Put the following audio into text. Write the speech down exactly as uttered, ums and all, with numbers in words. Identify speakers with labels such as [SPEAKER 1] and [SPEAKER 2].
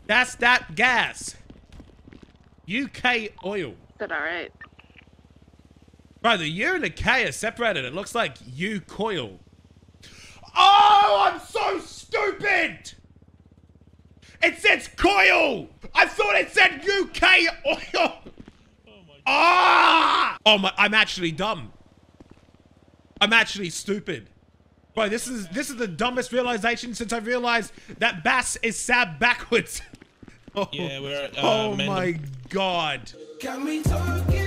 [SPEAKER 1] That's that gas. U K oil.
[SPEAKER 2] Is that alright?
[SPEAKER 1] Bro, the U and the K are separated. It looks like U coil. Oh, I'm so stupid! It says coil! I thought it said U K oil! Oh my, ah! Oh my, I'm actually dumb. I'm actually stupid. Bro, this is this is the dumbest realization since I realized that bass is sab backwards. Oh,
[SPEAKER 3] yeah, we're uh,
[SPEAKER 1] oh
[SPEAKER 3] Mandem.
[SPEAKER 1] my god.
[SPEAKER 4] Got me talking.